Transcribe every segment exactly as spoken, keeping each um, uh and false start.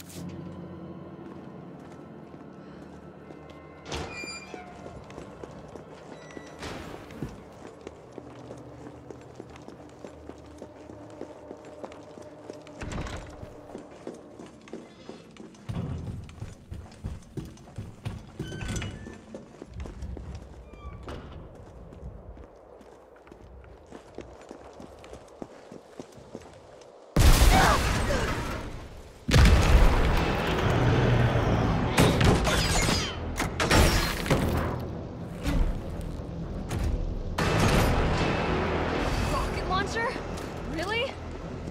Really?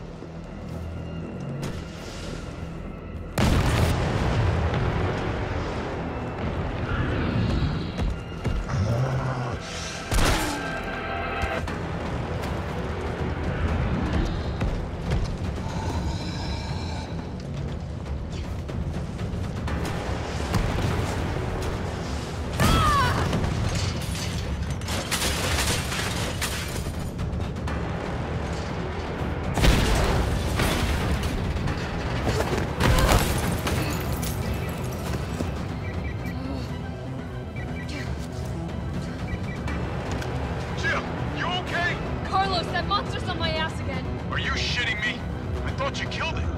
That monster's on my ass again. Are you shitting me? I thought you killed it.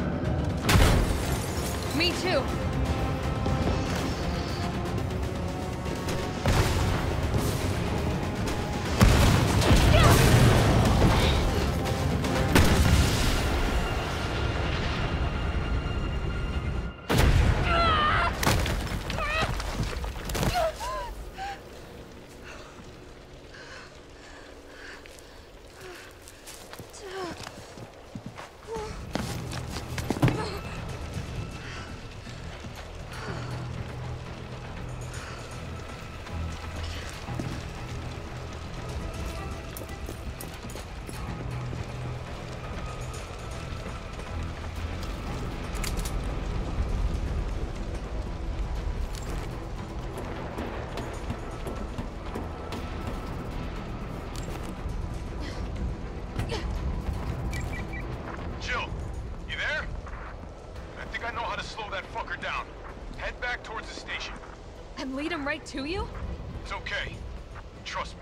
Me too. And lead him right to you? It's okay. Trust me.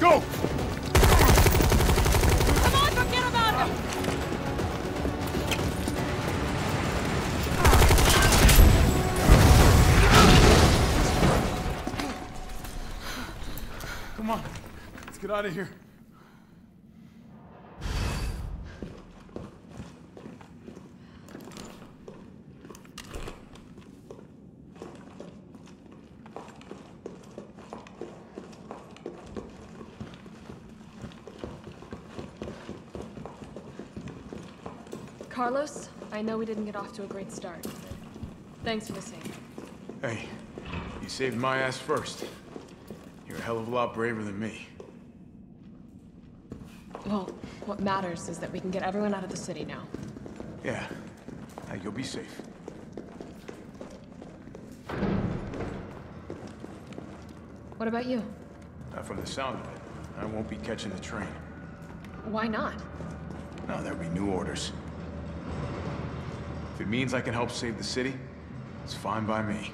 go! Come on, forget about him! Come on, let's get out of here. Carlos, I know we didn't get off to a great start. Thanks for the same. Hey, you saved my ass first. You're a hell of a lot braver than me. Well, what matters is that we can get everyone out of the city now. Yeah, now you'll be safe. What about you? Uh, from the sound of it, I won't be catching the train. Why not? No, there'll be new orders. If it means I can help save the city, it's fine by me.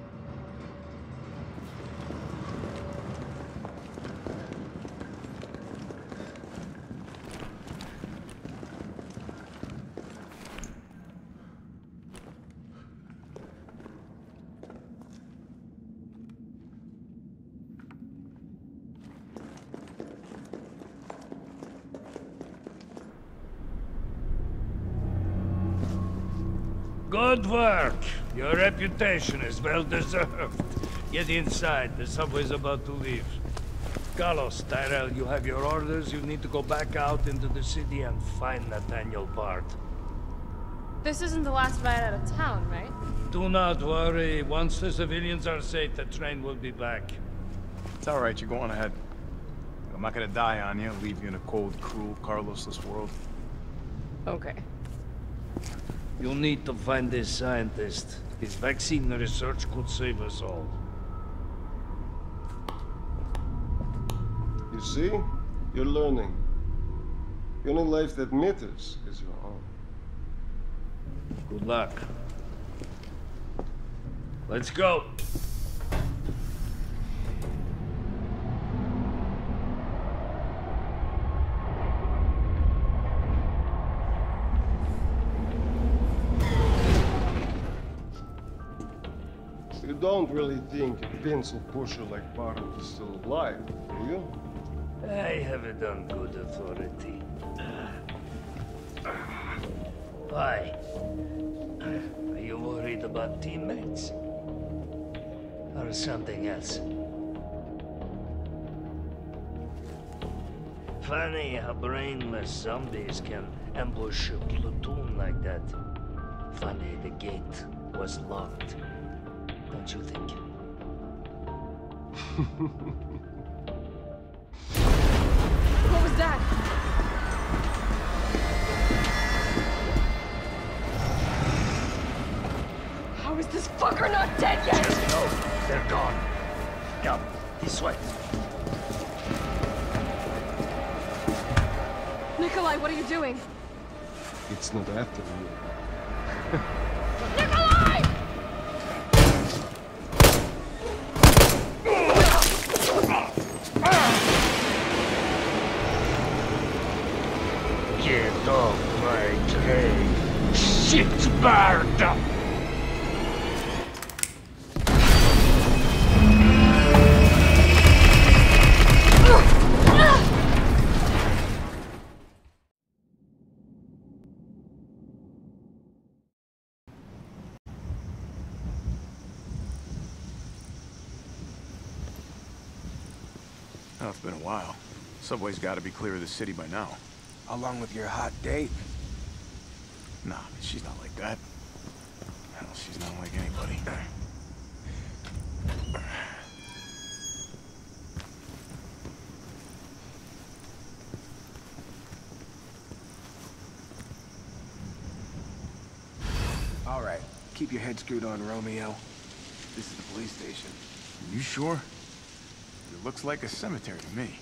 Good work. Your reputation is well deserved. Get inside. The subway's about to leave. Carlos, Tyrell, you have your orders. You need to go back out into the city and find Nathaniel Bard. This isn't the last ride out of town, right? Do not worry. Once the civilians are safe, the train will be back. It's all right, you're going ahead. I'm not gonna die on you, leave you in a cold, cruel, Carlosless world. Okay. You need to find this scientist. His vaccine research could save us all. You see? You're learning. The only life that matters is your own. Good luck. Let's go. You don't really think a pencil pusher like Bard is still alive, do you? I have it on good authority. Why? Are you worried about teammates? Or something else? Funny how brainless zombies can ambush a platoon like that. Funny the gate was locked. Don't you think? What was that? How is this fucker not dead yet? Just know they're gone. Come, this way. Nikolai, what are you doing? It's not after you. Nikolai! Get off my train. Shit, Bard! Oh, it's been a while. Subway's gotta be clear of the city by now. Along with your hot date. Nah, she's not like that. Hell, she's not like anybody. All right, keep your head screwed on, Romeo. This is the police station. You sure? It looks like a cemetery to me.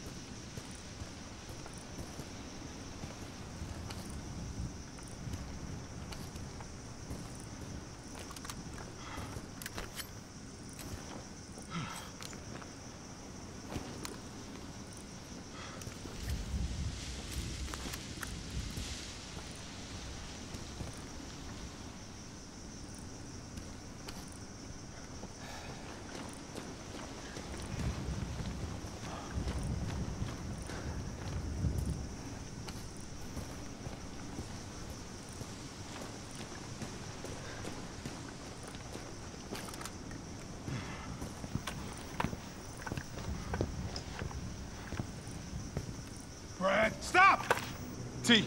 Brad, stop! T.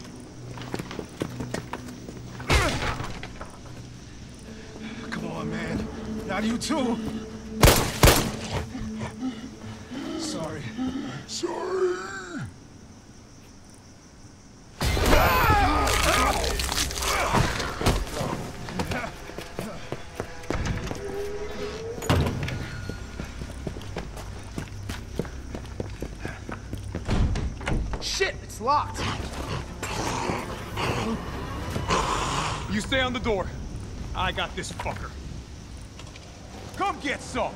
Come on, man. Not you too. Sorry. Sorry. Shit, it's locked. You stay on the door. I got this fucker. Come get some!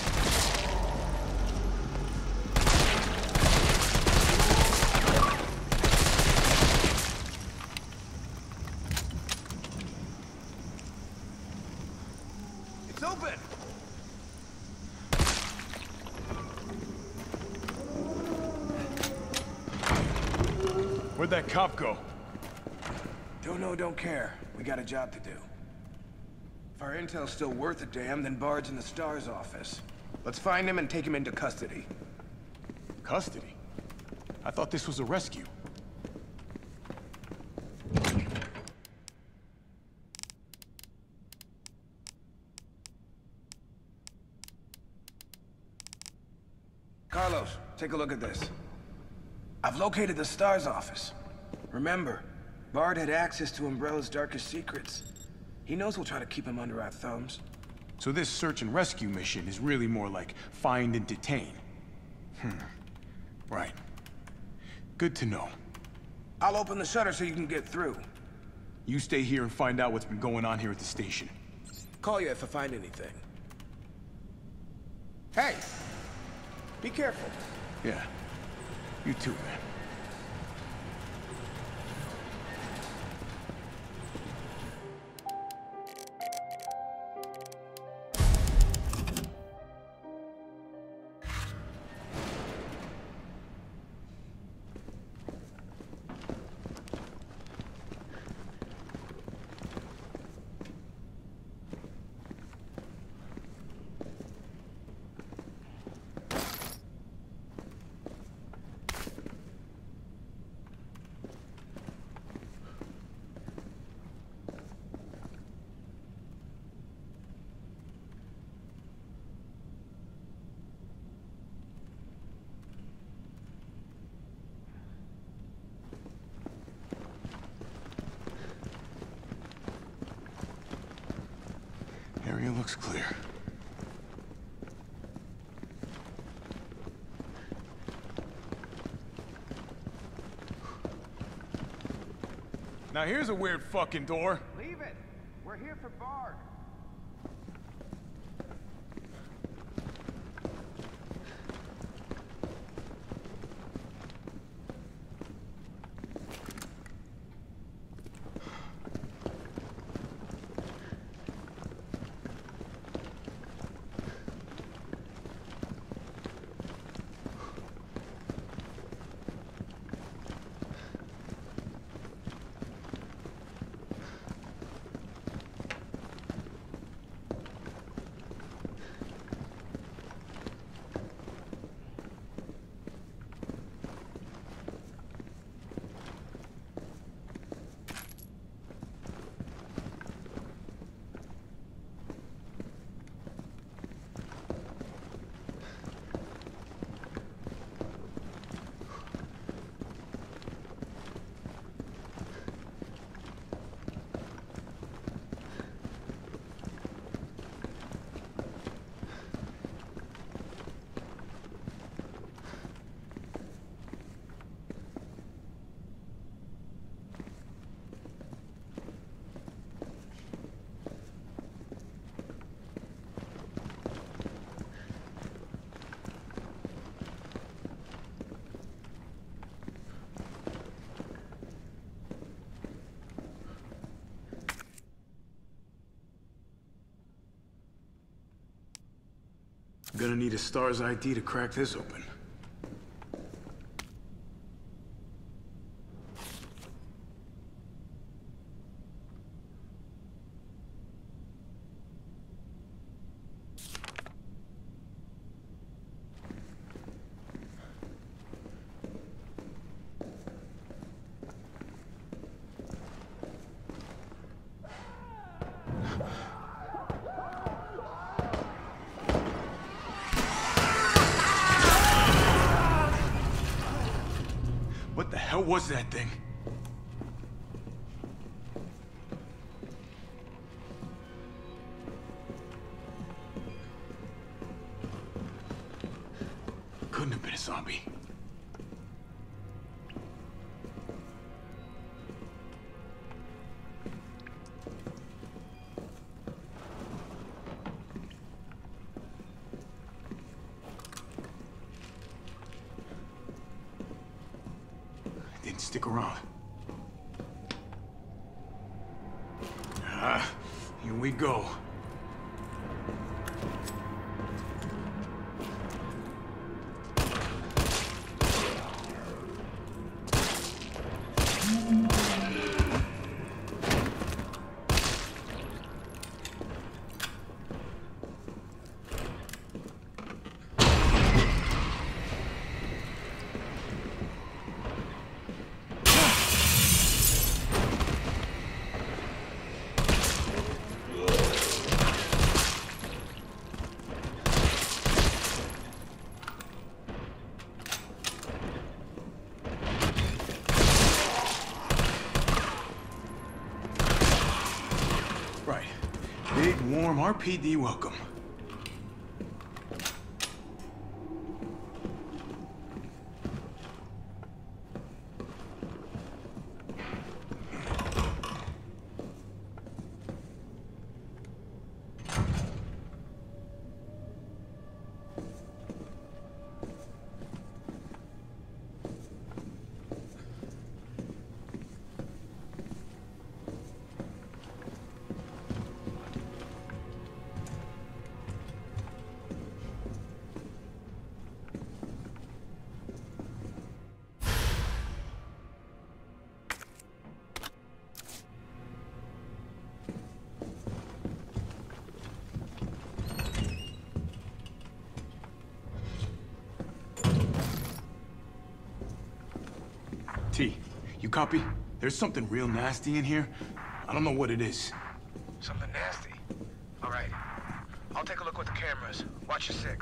It's open. Where'd that cop go? Don't know, don't care. We got a job to do. If our intel's still worth a damn, then Bard's in the STARS office. Let's find him and take him into custody. Custody? I thought this was a rescue. Carlos, take a look at this. I've located the STARS office. Remember, Bard had access to Umbrella's darkest secrets. He knows we'll try to keep him under our thumbs. So this search and rescue mission is really more like find and detain. Hmm. Right. Good to know. I'll open the shutter so you can get through. You stay here and find out what's been going on here at the station. Call you if I find anything. Hey! Be careful. Yeah. You too, man. Area looks clear. Now here's a weird fucking door. Leave it! We're here for Bard. Gonna need a STARS I D to crack this open. What the hell was that thing? Couldn't have been a zombie. Didn't stick around. Ah, here we go. Right. Big, warm R P D welcome. T, you copy? There's something real nasty in here. I don't know what it is. Something nasty? All right. I'll take a look with the cameras. Watch your six.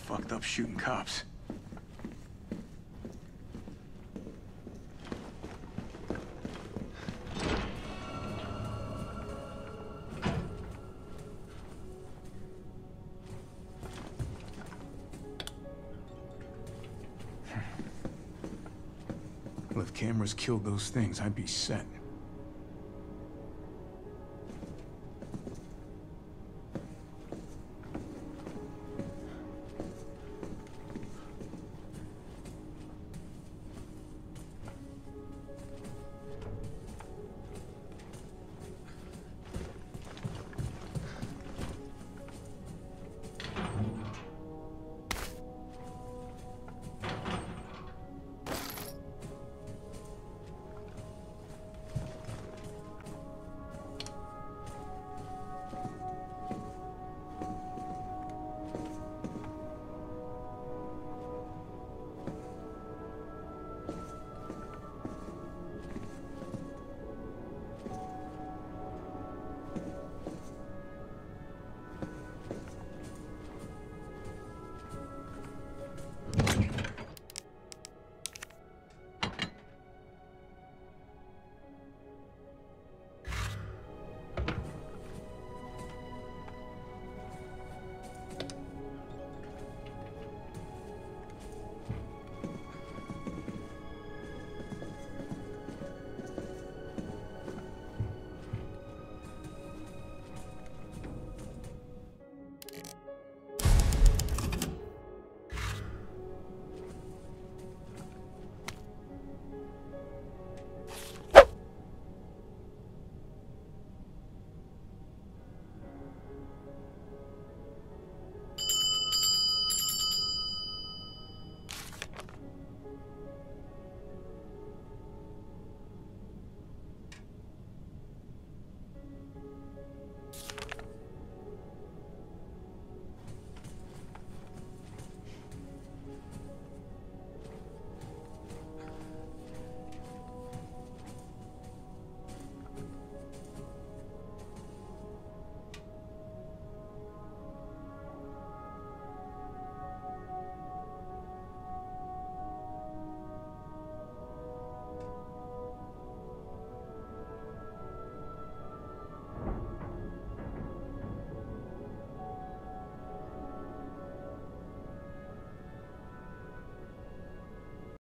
fucked up shooting cops. Well, if cameras killed those things, I'd be set.